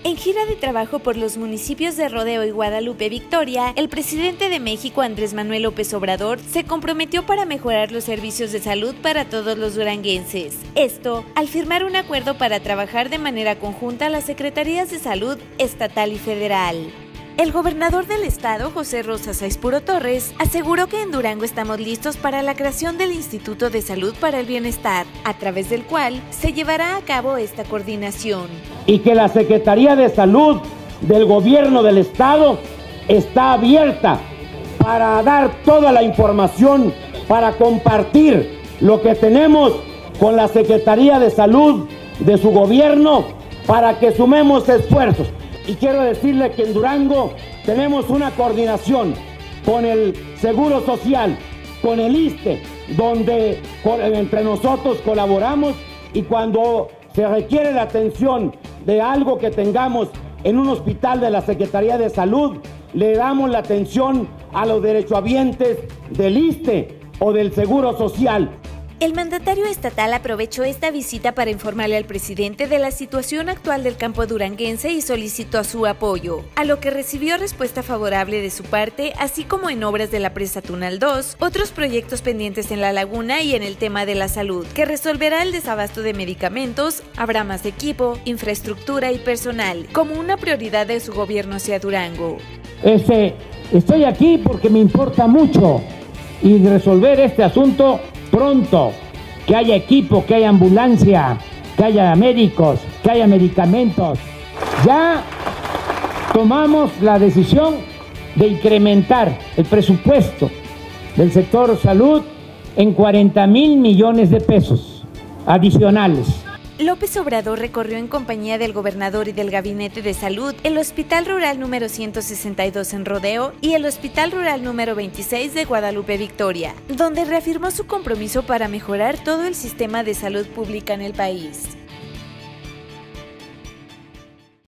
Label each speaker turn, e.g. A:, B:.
A: En gira de trabajo por los municipios de Rodeo y Guadalupe Victoria, el presidente de México, Andrés Manuel López Obrador, se comprometió para mejorar los servicios de salud para todos los duranguenses. Esto, al firmar un acuerdo para trabajar de manera conjunta las Secretarías de Salud estatal y federal. El gobernador del estado, José Rosa Saizpuro Torres, aseguró que en Durango estamos listos para la creación del Instituto de Salud para el Bienestar, a través del cual se llevará a cabo esta coordinación.
B: Y que la Secretaría de Salud del gobierno del estado está abierta para dar toda la información, para compartir lo que tenemos con la Secretaría de Salud de su gobierno, para que sumemos esfuerzos. Y quiero decirle que en Durango tenemos una coordinación con el Seguro Social, con el ISSSTE, donde entre nosotros colaboramos, y cuando se requiere la atención de algo que tengamos en un hospital de la Secretaría de Salud, le damos la atención a los derechohabientes del ISSSTE o del Seguro Social.
A: El mandatario estatal aprovechó esta visita para informarle al presidente de la situación actual del campo duranguense y solicitó su apoyo, a lo que recibió respuesta favorable de su parte, así como en obras de la presa Tunal 2, otros proyectos pendientes en la laguna y en el tema de la salud, que resolverá el desabasto de medicamentos, habrá más equipo, infraestructura y personal, como una prioridad de su gobierno hacia Durango.
B: Estoy aquí porque me importa mucho y resolver este asunto pronto, que haya equipo, que haya ambulancia, que haya médicos, que haya medicamentos. Ya tomamos la decisión de incrementar el presupuesto del sector salud en 40,000 millones de pesos adicionales.
A: López Obrador recorrió en compañía del gobernador y del Gabinete de Salud el Hospital Rural número 162 en Rodeo y el Hospital Rural número 26 de Guadalupe Victoria, donde reafirmó su compromiso para mejorar todo el sistema de salud pública en el país.